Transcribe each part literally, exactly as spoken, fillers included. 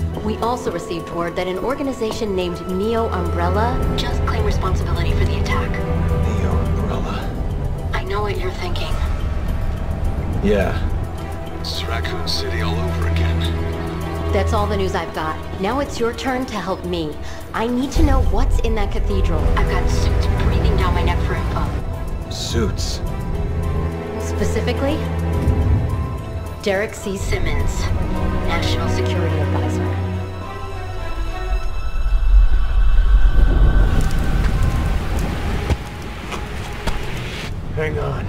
We also received word that an organization named Neo Umbrella just claimed responsibility for the attack. Neo Umbrella. I know what you're thinking. Yeah. It's Raccoon City all over again. That's all the news I've got. Now it's your turn to help me. I need to know what's in that cathedral. I've got suits breathing down my neck for info. Suits. Specifically, Derek C. Simmons, National Security Advisor. Hang on.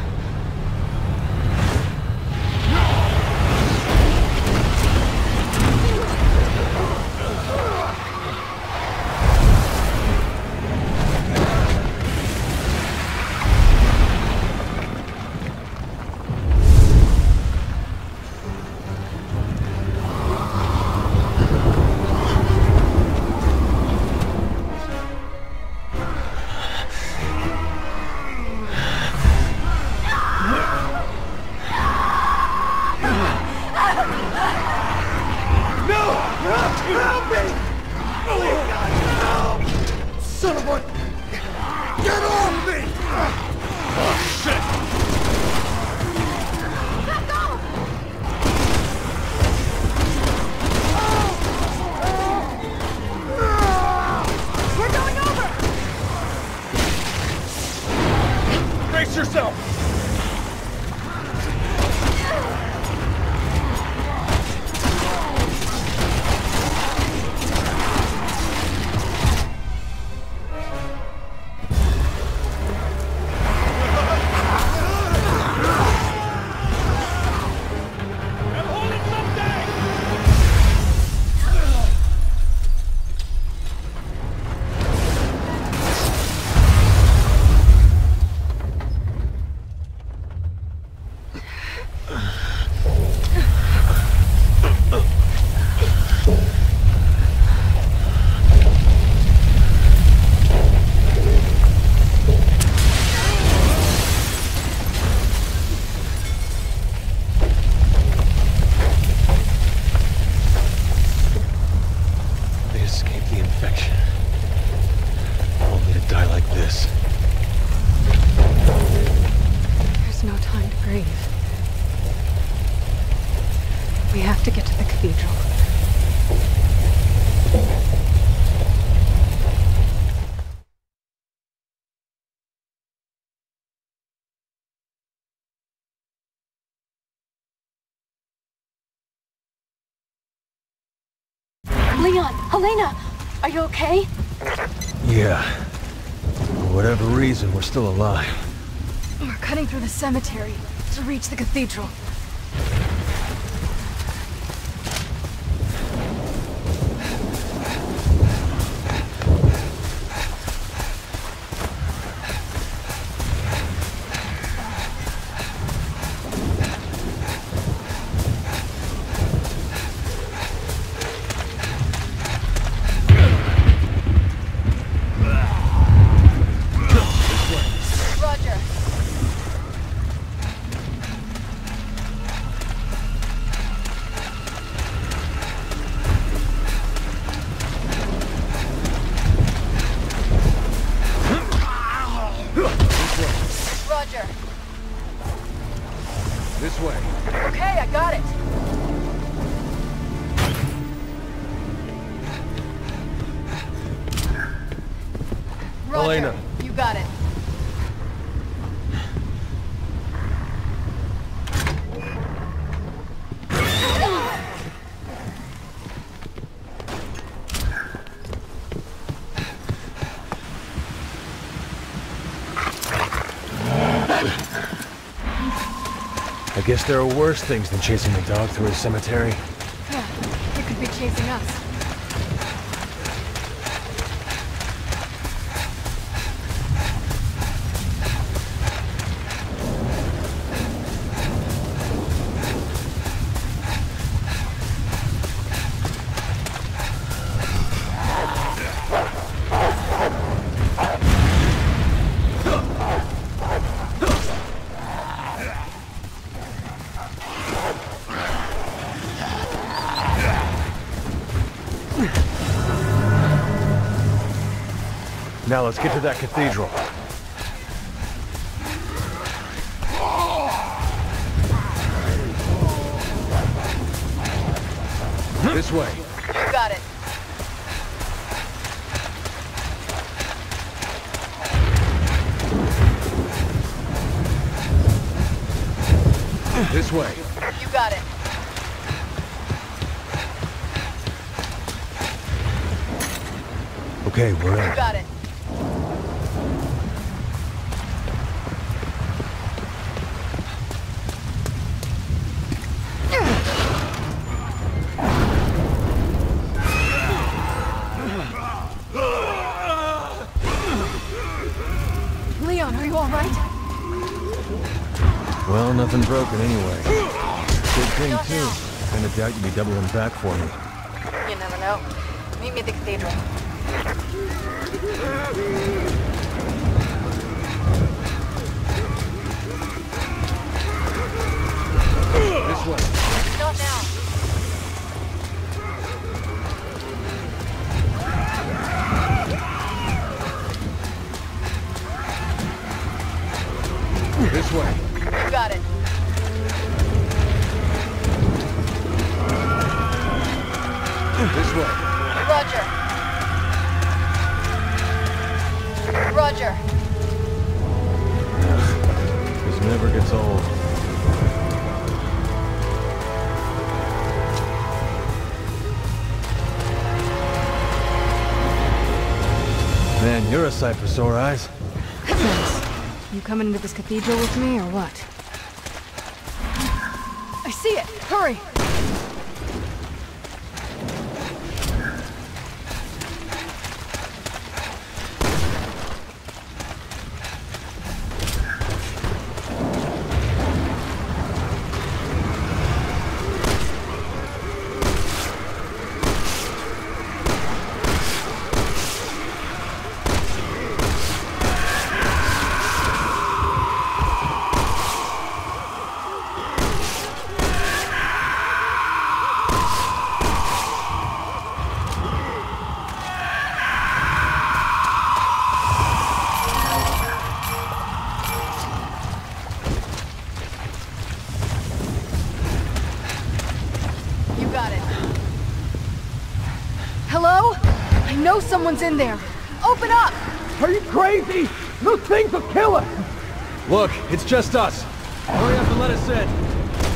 Leon, Helena, are you okay? Yeah. For whatever reason, we're still alive. We're cutting through the cemetery to reach the cathedral. This way. Okay, I got it. Roger. Helena. You got it. I guess there are worse things than chasing a dog through a cemetery. It could be chasing us. Now let's get to that cathedral. This way. You got it. This way. You got it. Okay, we're in. You got it. Leon, are you all right? Well, nothing broken anyway. Good thing, too. Kinda doubt you'd be doubling back for me. You never know. Meet me at the cathedral. This way. Not now. This way. You got it. This way. Roger. Roger. This never gets old. Man, you're a sight for sore eyes. You coming into this cathedral with me, or what? I see it! Hurry! Hello? I know someone's in there. Open up! Are you crazy? Those things will kill us! Look, it's just us. Hurry up and let us in.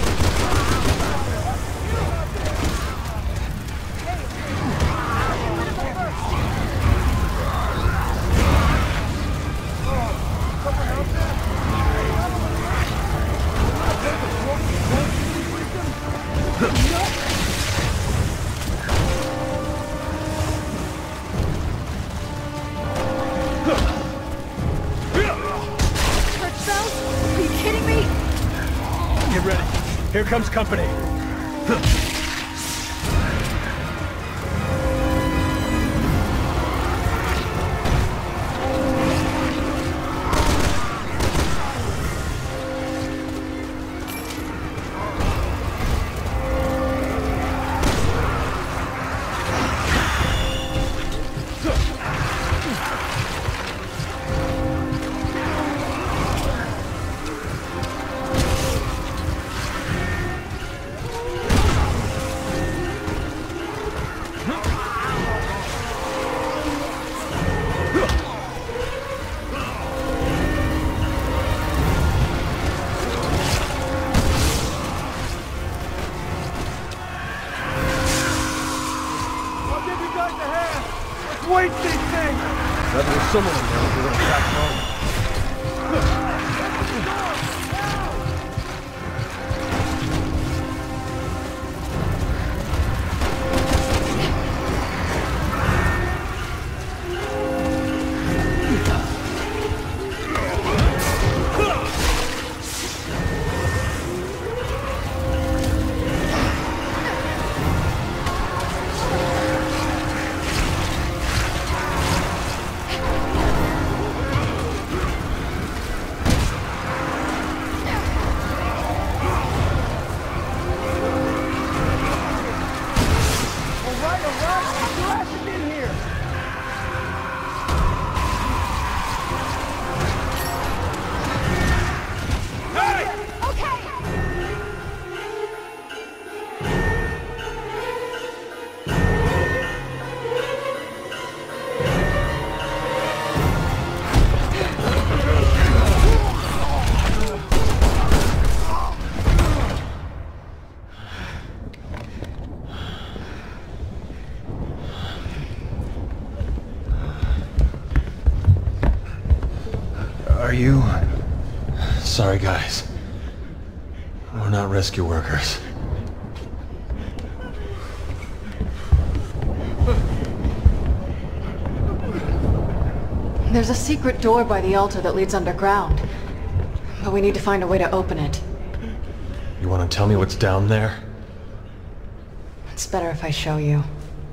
Get ready. Here comes company. Wait, these things! That there's someone in there who's gonna attack home. you? Sorry, guys. We're not rescue workers. There's a secret door by the altar that leads underground. But we need to find a way to open it. You want to tell me what's down there? It's better if I show you.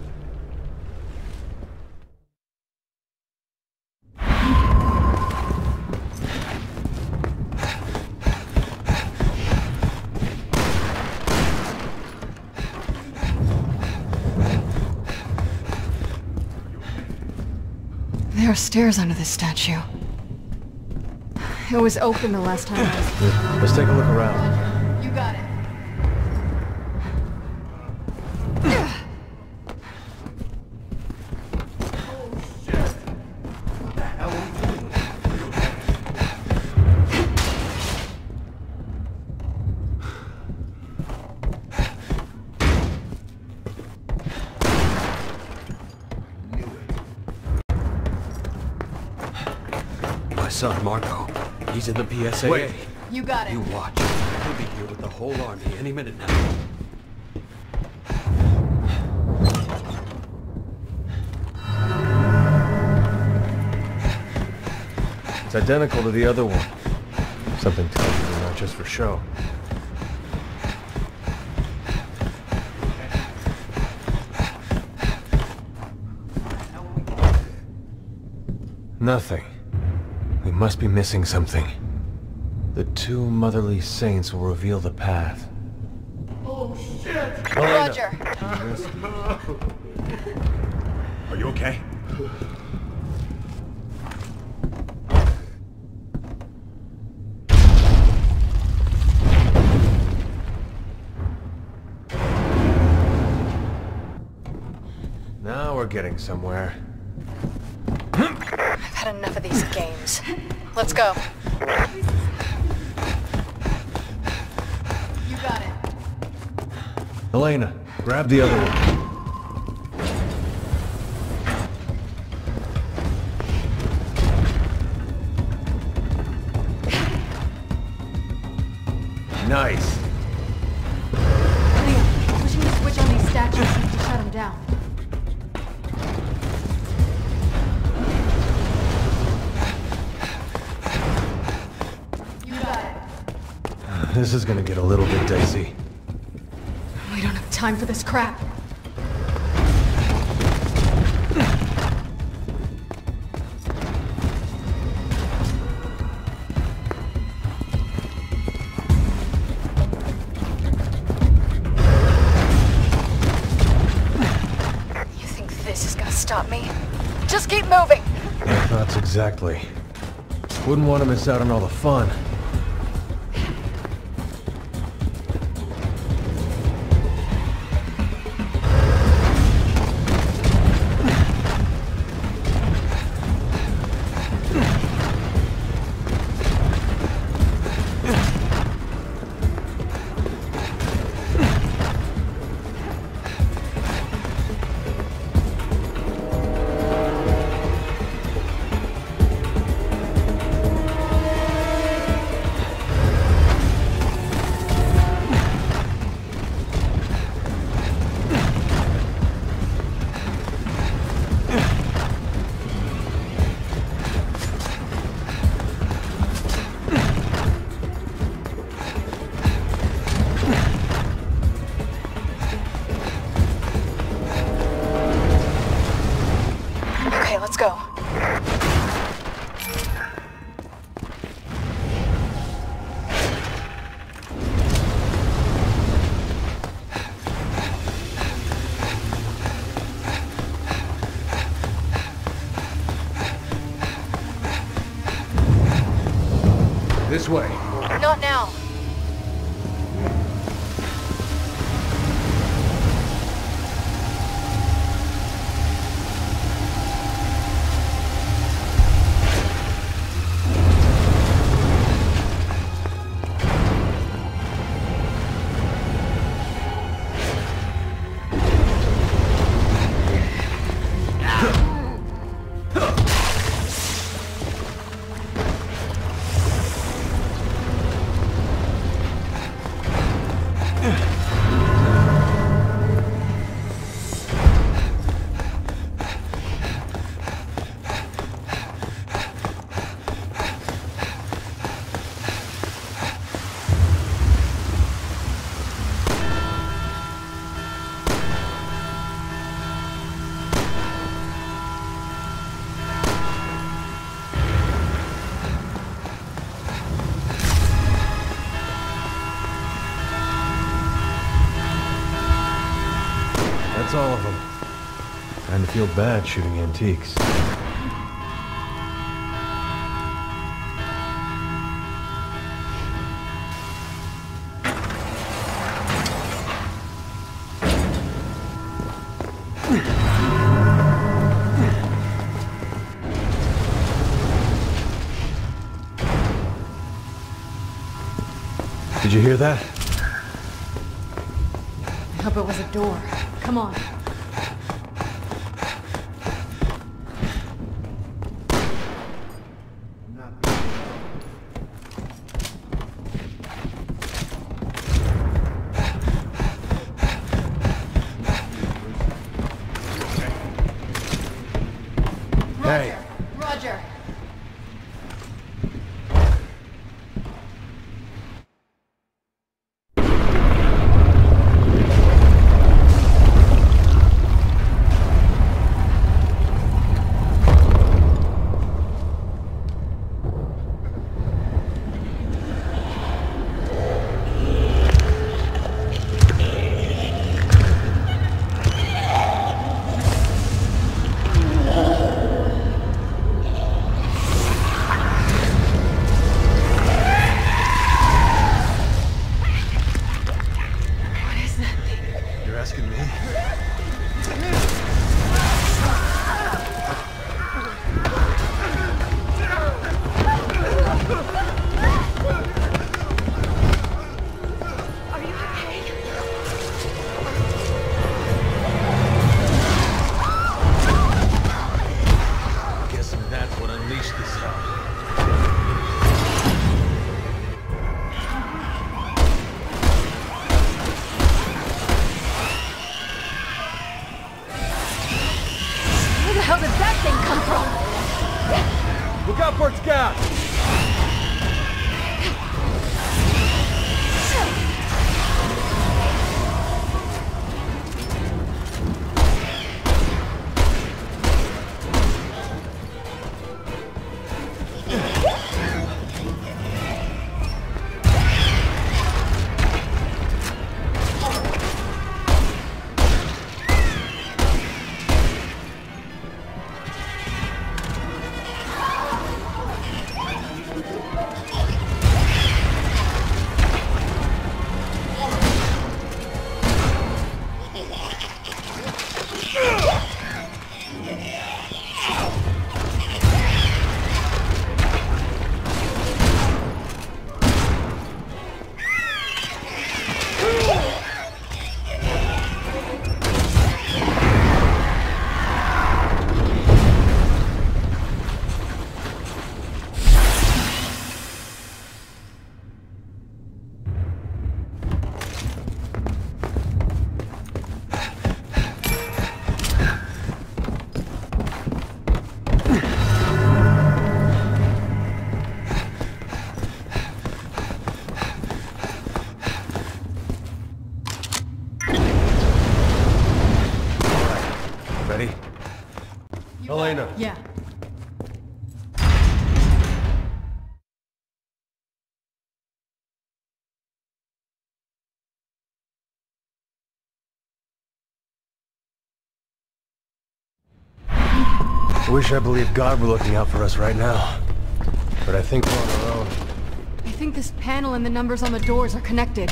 There are stairs under this statue. It was open the last time I was... Let's take a look around. You got it. My son, Marco. He's in the P S A A. Wait. You got it. You watch. He'll be here with the whole army any minute now. It's identical to the other one. Something tells me they're not just for show. Nothing. We must be missing something. The two motherly saints will reveal the path. Oh shit! Roger. Are you okay? Now we're getting somewhere. I've had enough of these games. Let's go. You got it. Elena, grab the other one. Nice. Liam, pushing the switch on these statues seems to shut them down. This is gonna get a little bit dicey. We don't have time for this crap. You think this is gonna stop me? Just keep moving! My thoughts exactly. Wouldn't want to miss out on all the fun. Let's go. This way. Not now. That's all of them. Kinda feel bad shooting antiques. Did you hear that? I hope it was a door. Come on. Hey. Roger. Look out for its gas! Ready? Elena. Yeah. I wish I believed God were looking out for us right now. But I think we're on our own. I think this panel and the numbers on the doors are connected.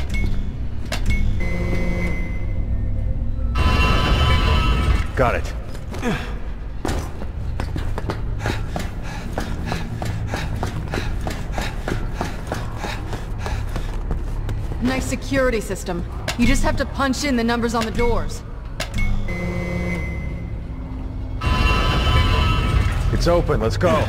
Got it. Nice security system. You just have to punch in the numbers on the doors. It's open, let's go.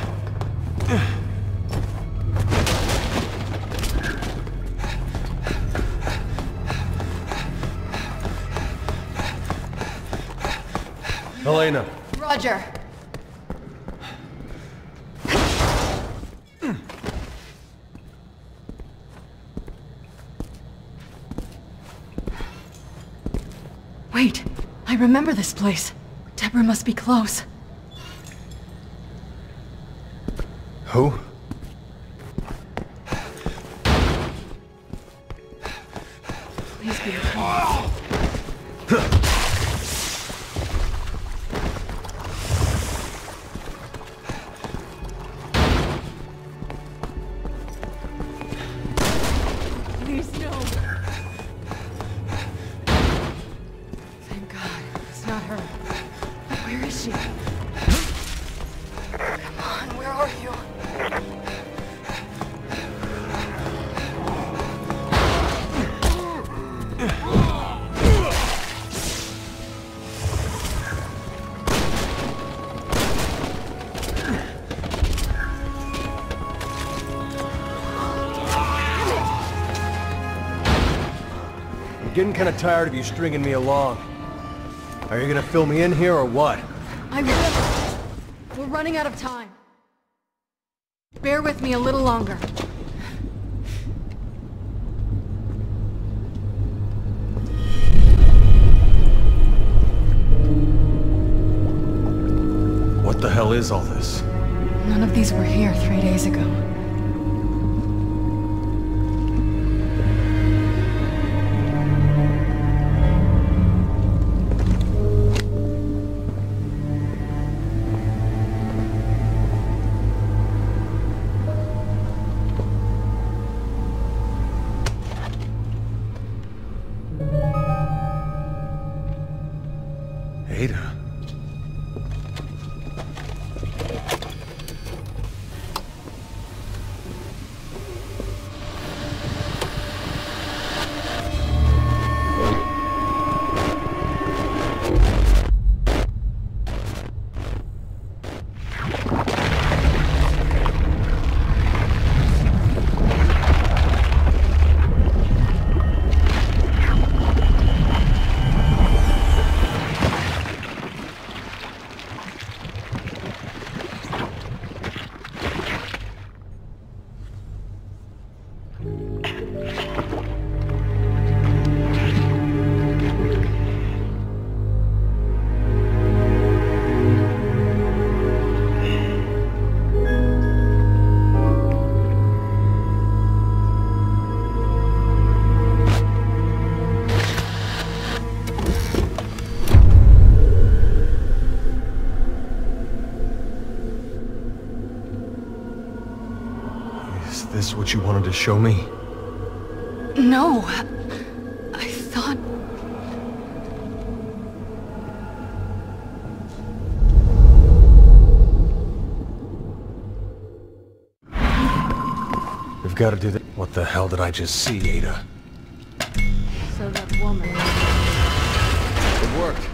Elena. Roger. Wait, I remember this place. Deborah must be close. Who? Please be close. her. Where is she? Come on, where are you? Getting kind of tired of you stringing me along. Are you gonna fill me in here or what? I will. We're running out of time. Bear with me a little longer. What the hell is all this? None of these were here three days ago. Ada. Is this what you wanted to show me? No. I thought... We've got to do that. What the hell did I just see, Ada? So that woman... It worked.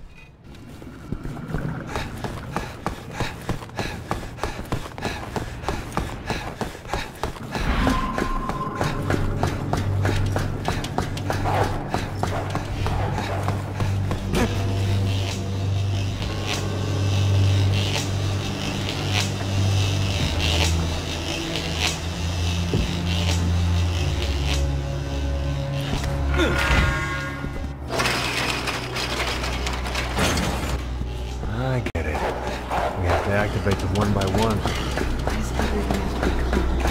I get it. We have to activate them one by one. Why does everything have to be complicated?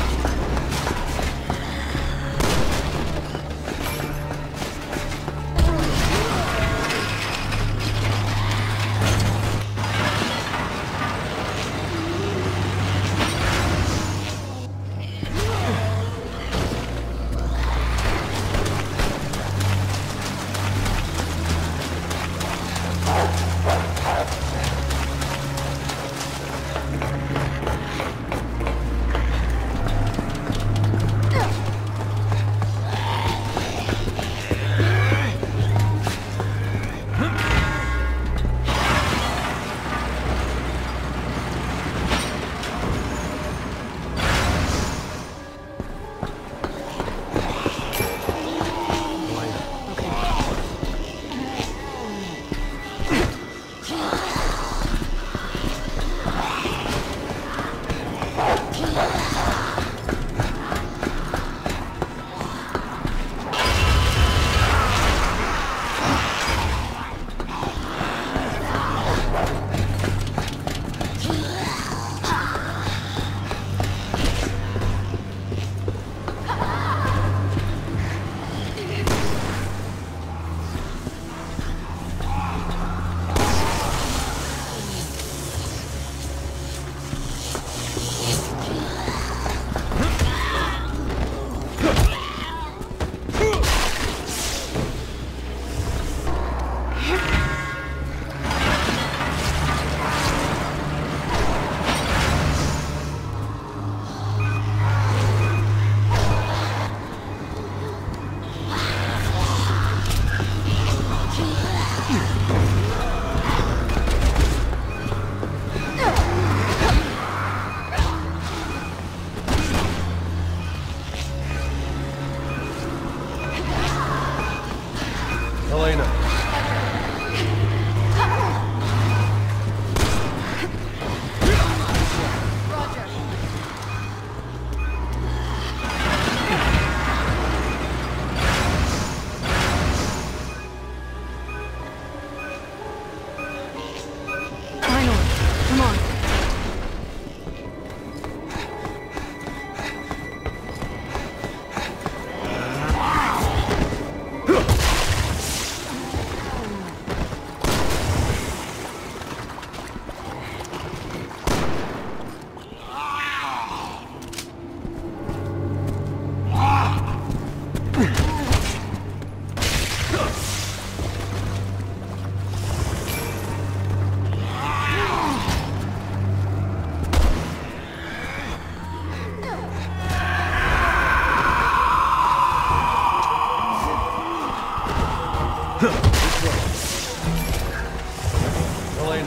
Helena.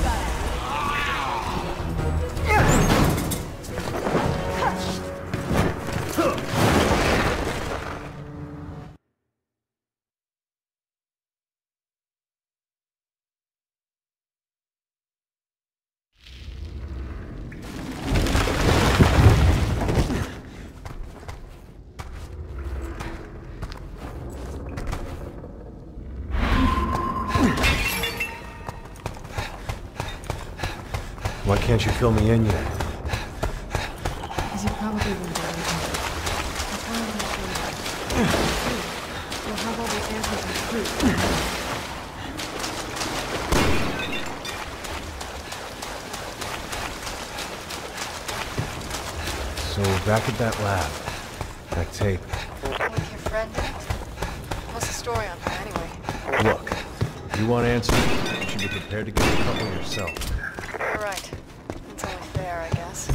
Why can't you fill me in yet? Because you probably won't do anything. That's why I'm not doing that. You'll have all the answers and proof. So, back at that lab. That tape. With your friend in it? What's the story on her anyway? Look, you want answers? You should be prepared to get a couple yourself. You're right. It's only fair, I guess.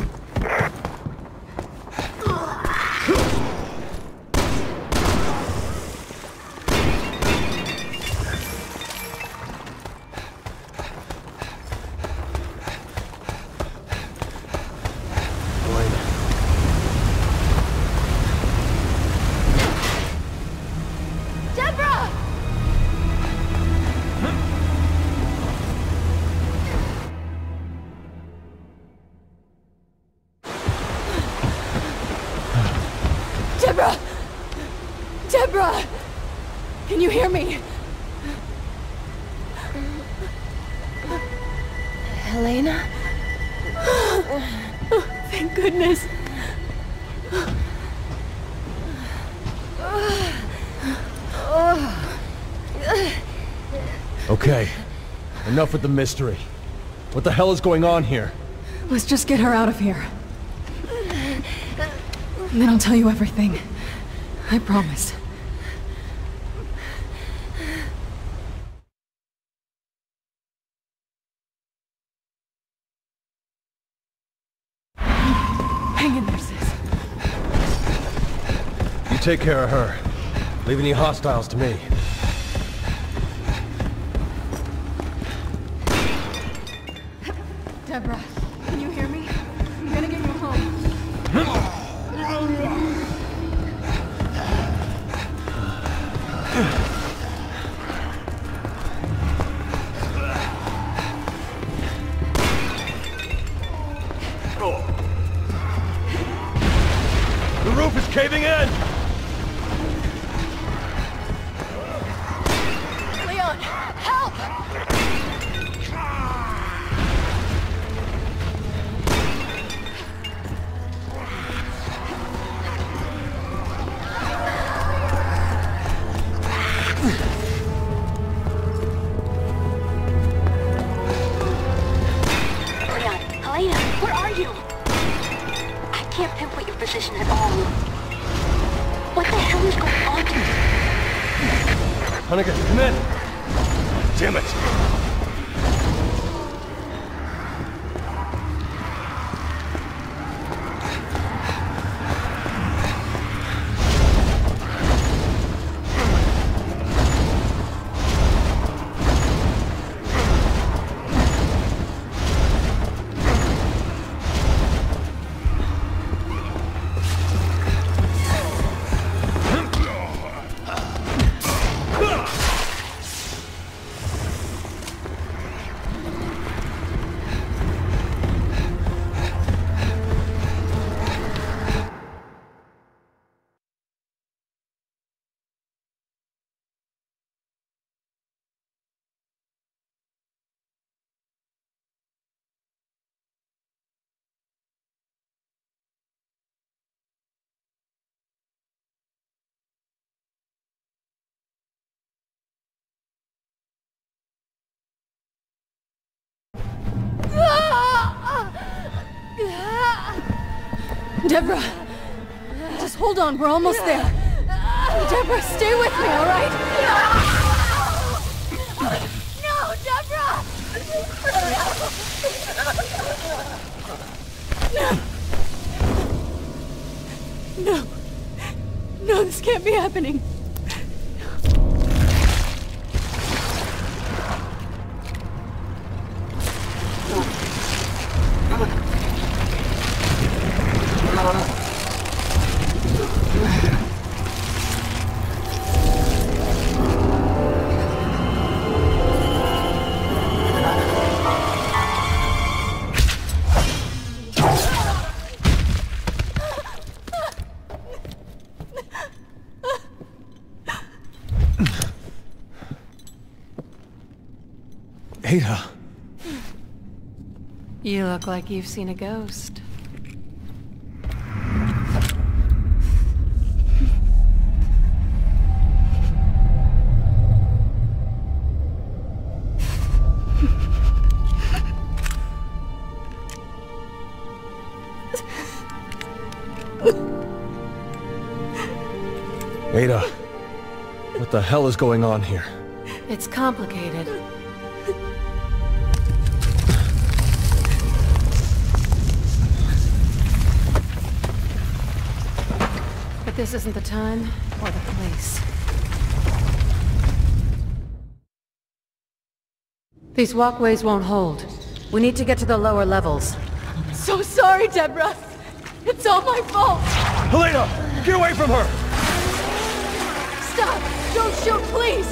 Deborah! Deborah! Deborah! Can you hear me? Helena? Thank goodness. Okay, enough with the mystery. What the hell is going on here? Let's just get her out of here. And then I'll tell you everything. I promise. Hang in there, sis. You take care of her. Leave any hostiles to me. Deborah, can you hear me? I'm gonna get you home. The roof is caving in! Leon, help! Leon, Helena, where are you? I can't pinpoint your position at all. What the hell is going on here? Hunnigan, come in! Damn it! Deborah! Just hold on, we're almost there. Deborah, stay with me, all right? No, Deborah! No. No, this can't be happening. Ada. You look like you've seen a ghost. Ada, what the hell is going on here? It's complicated. But this isn't the time or the place. These walkways won't hold. We need to get to the lower levels. So sorry, Deborah. It's all my fault. Helena, get away from her! Stop! Don't shoot, please!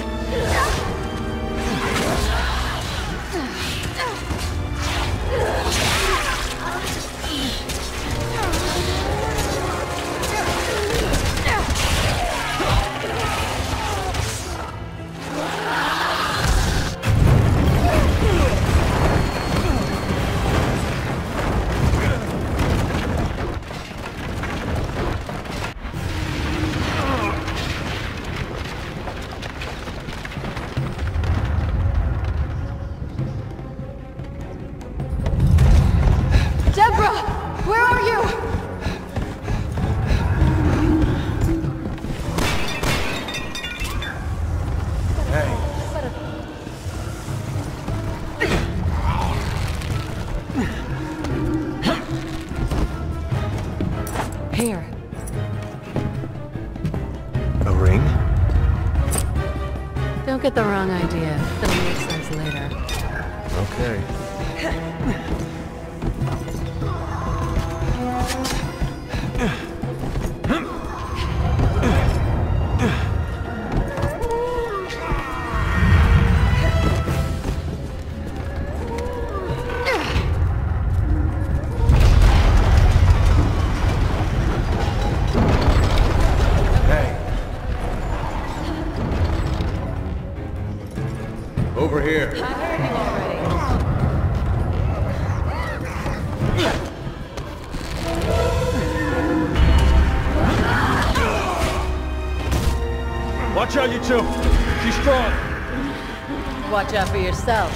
Here. A ring? Don't get the wrong idea. It'll make sense later. Okay. Over here. I heard you already. Watch out, you two. She's strong. Watch out for yourself.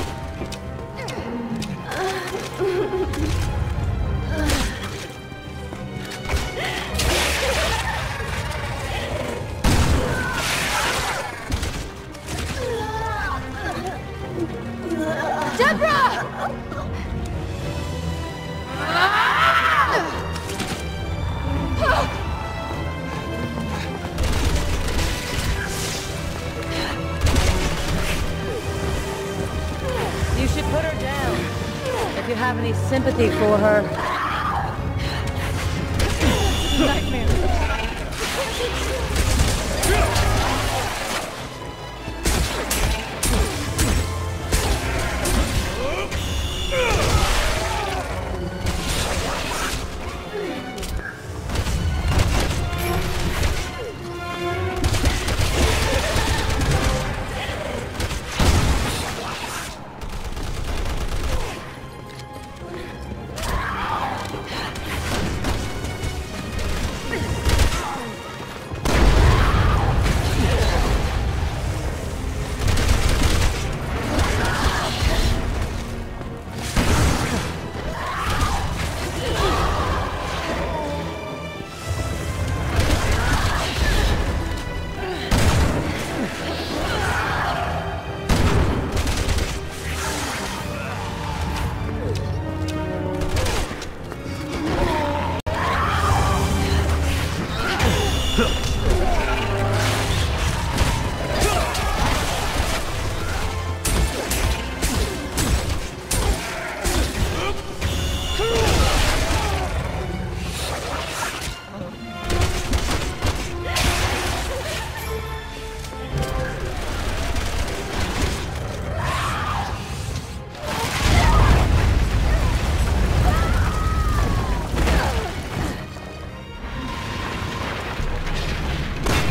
You should put her down. If you have any sympathy for her. Nightmare.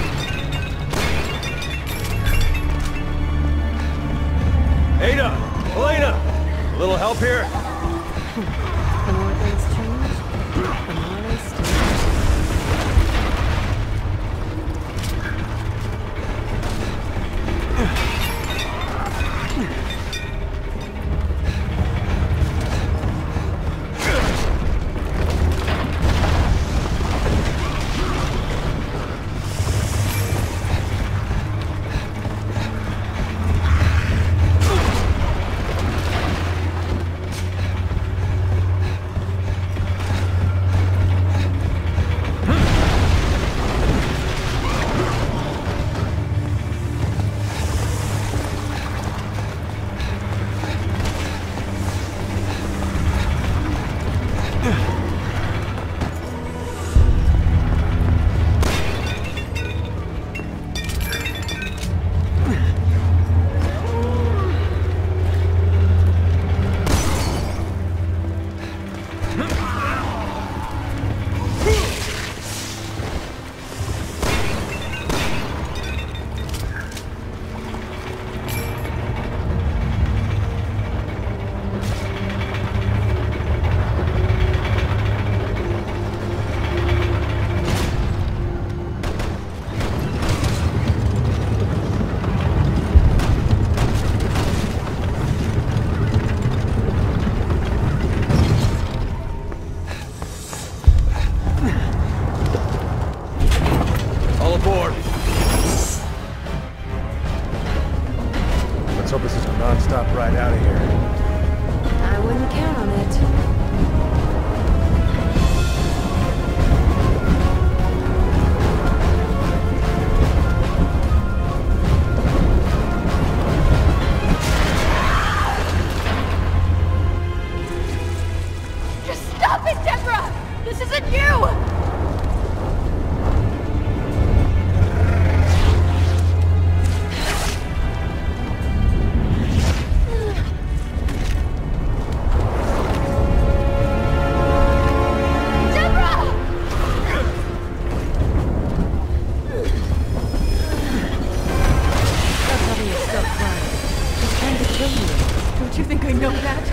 Ada! Elena! A little help here? The more things change, the more they stay. hope this is a non-stop ride out of here. I wouldn't count on it. Stop it, Deborah! This isn't you! Don't you think I know that?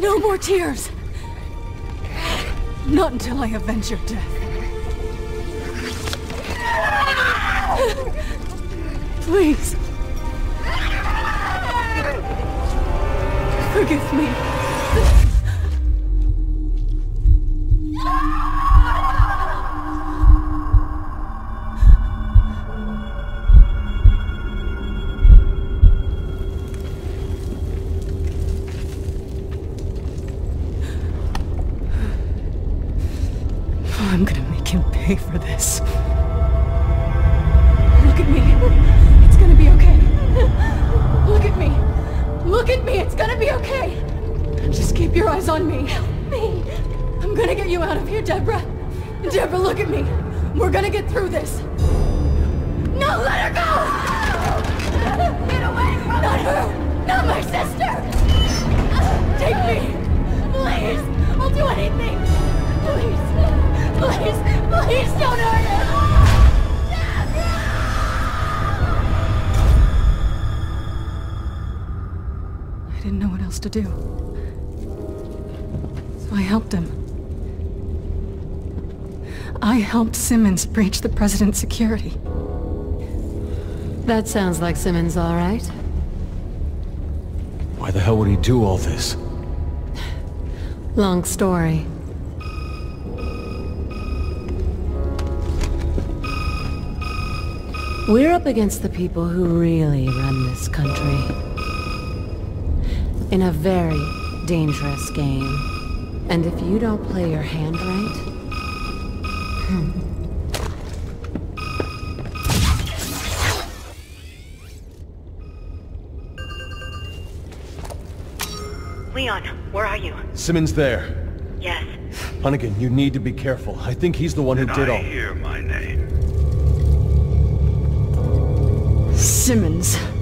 No more tears! Not until I avenge your death. Please. Forgive me. I'm gonna make him pay for this. Look at me. It's gonna be okay. Look at me. Look at me. It's gonna be okay. Just keep your eyes on me. Help me. I'm gonna get you out of here, Deborah. Deborah, look at me. We're gonna get through this. No, let her go! Get away from me! Not her! Not my sister! Take me! Please! I'll do anything! Please! Please! Please don't hurt her! I didn't know what else to do. So I helped him. I helped Simmons breach the president's security. That sounds like Simmons, all right. Why the hell would he do all this? Long story. We're up against the people who really run this country. In a very dangerous game. And if you don't play your hand right... Hmm. Leon, where are you? Simmons there. Yes. Hunnigan, you need to be careful. I think he's the one who Did did I all... hear my name? Simmons.